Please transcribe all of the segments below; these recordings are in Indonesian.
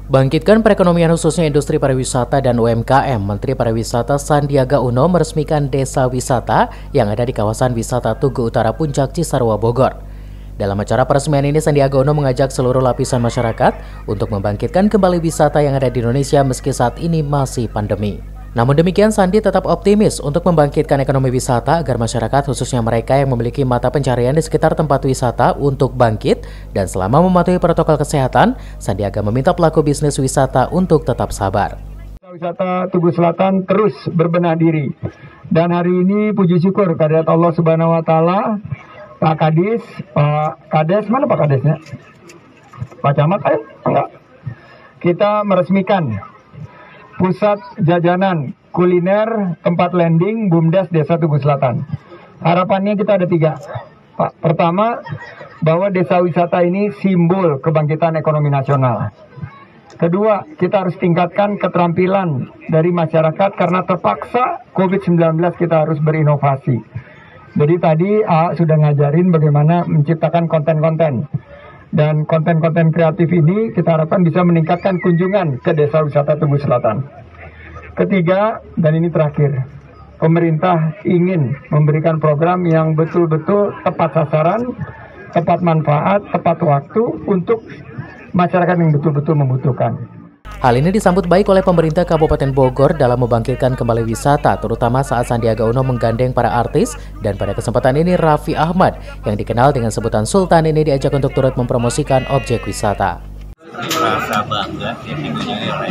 Bangkitkan perekonomian khususnya industri pariwisata dan UMKM, Menteri Pariwisata Sandiaga Uno meresmikan desa wisata yang ada di kawasan wisata Tugu Utara Puncak Cisarua Bogor. Dalam acara peresmian ini, Sandiaga Uno mengajak seluruh lapisan masyarakat untuk membangkitkan kembali wisata yang ada di Indonesia meski saat ini masih pandemi. Namun demikian, Sandi tetap optimis untuk membangkitkan ekonomi wisata agar masyarakat khususnya mereka yang memiliki mata pencarian di sekitar tempat wisata untuk bangkit dan selama mematuhi protokol kesehatan, Sandiaga meminta pelaku bisnis wisata untuk tetap sabar. Wisata Tugu Selatan terus berbenah diri dan hari ini puji syukur kehadirat Allah Subhanahu Wa Taala, Pak Kadis, Pak Kades, mana Pak Kadesnya? Pak Camat, ayo, enggak. Kita meresmikan pusat jajanan kuliner tempat landing BUMDes Desa Tugu Selatan. Harapannya kita ada 3. Pak, pertama, bahwa desa wisata ini simbol kebangkitan ekonomi nasional. Kedua, kita harus tingkatkan keterampilan dari masyarakat karena terpaksa COVID-19 kita harus berinovasi. Jadi tadi sudah ngajarin bagaimana menciptakan konten-konten. Dan konten-konten kreatif ini kita harapkan bisa meningkatkan kunjungan ke desa wisata Tugu Selatan. Ketiga, dan ini terakhir, pemerintah ingin memberikan program yang betul-betul tepat sasaran, tepat manfaat, tepat waktu untuk masyarakat yang betul-betul membutuhkan. Hal ini disambut baik oleh pemerintah Kabupaten Bogor dalam membangkitkan kembali wisata, terutama saat Sandiaga Uno menggandeng para artis, dan pada kesempatan ini Raffi Ahmad yang dikenal dengan sebutan Sultan ini diajak untuk turut mempromosikan objek wisata. Rasa bangga yang dikunjungi oleh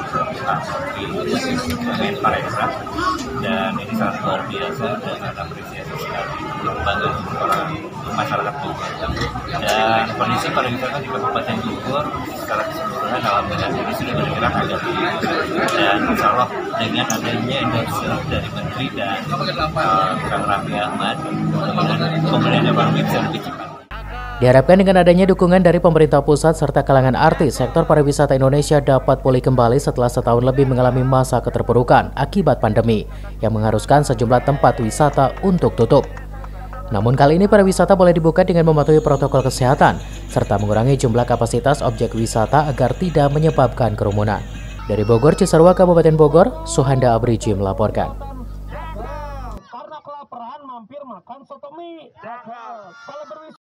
Menparekraf, dan ini sangat luar biasa dan apresiasi sekali, bangga para masyarakat Bogor. Dan kondisi pariwisata di Kabupaten Bogor secara keseluruhan alhamdulillah ini sudah bergerak agak tinggi, dan insya Allah dengan adanya endorse dari Menteri dan Kang Raffi Ahmad, pemulihan ekonomi bisa lebih cepat. Diharapkan dengan adanya dukungan dari pemerintah pusat serta kalangan artis, sektor pariwisata Indonesia dapat pulih kembali setelah setahun lebih mengalami masa keterpurukan akibat pandemi yang mengharuskan sejumlah tempat wisata untuk tutup. Namun kali ini pariwisata boleh dibuka dengan mematuhi protokol kesehatan serta mengurangi jumlah kapasitas objek wisata agar tidak menyebabkan kerumunan. Dari Bogor, Cisarua, Kabupaten Bogor, Suhanda Abriji melaporkan. Karena kelaparan mampir makan soto mie.